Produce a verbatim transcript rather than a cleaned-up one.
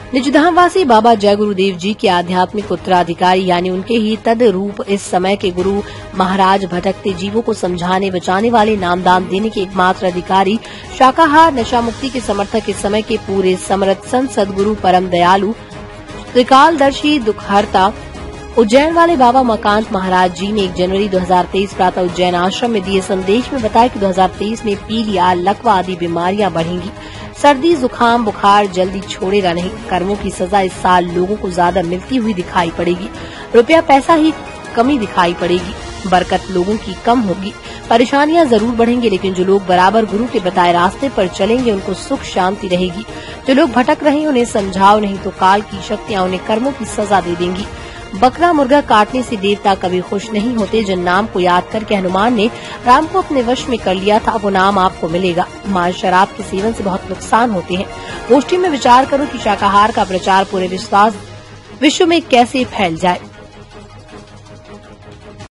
निजधामवासी बाबा जय गुरुदेव जी के आध्यात्मिक उत्तराधिकारी यानी उनके ही तद रूप इस समय के गुरु महाराज भटकते जीवों को समझाने बचाने वाले नामदान देने के एकमात्र अधिकारी शाकाहार नशा मुक्ति के समर्थक इस समय के पूरे समर्थ संत सदगुरु परम दयालु त्रिकालदर्शी दुखहर्ता उज्जैन वाले बाबा मकांत महाराज जी ने एक जनवरी दो हज़ार तेईस प्रातः उज्जैन आश्रम में दिए संदेश में बताया कि दो हज़ार तेईस में पीलिया लकवा आदि बीमारियां बढ़ेंगी। सर्दी जुकाम बुखार जल्दी छोड़ेगा नहीं। कर्मों की सजा इस साल लोगों को ज्यादा मिलती हुई दिखाई पड़ेगी। रुपया पैसा ही कमी दिखाई पड़ेगी। बरकत लोगों की कम होगी। परेशानियां जरूर बढ़ेंगी, लेकिन जो लोग बराबर गुरु के बताए रास्ते पर चलेंगे उनको सुख शांति रहेगी। जो लोग भटक रहे हैं उन्हें समझाओ, नहीं तो काल की शक्तियां उन्हें कर्मों की सजा दे देंगी। बकरा मुर्गा काटने से देवता कभी खुश नहीं होते। जिन नाम को याद करके हनुमान ने राम को अपने वश में कर लिया था, वो नाम आपको मिलेगा। मांस शराब के सेवन से बहुत नुकसान होते हैं। गोष्ठी में विचार करो कि शाकाहार का प्रचार पूरे विश्वास विश्व में कैसे फैल जाए।